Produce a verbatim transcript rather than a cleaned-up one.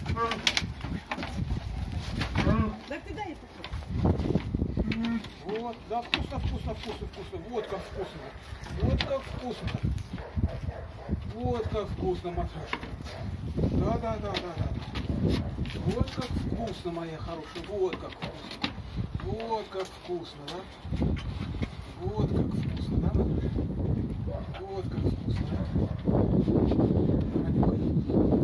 Так ты дай это. Вот, да, вкусно, вкусно, вкусно, вкусно. Вот как вкусно. Вот как вкусно. Вот как вкусно, Матрешка. Да, да, да, да, да. Вот как вкусно, моя хорошая. Вот как вкусно. Вот как вкусно, да? Вот как вкусно, да, Матрешка? Вот как вкусно, да? Понюхай.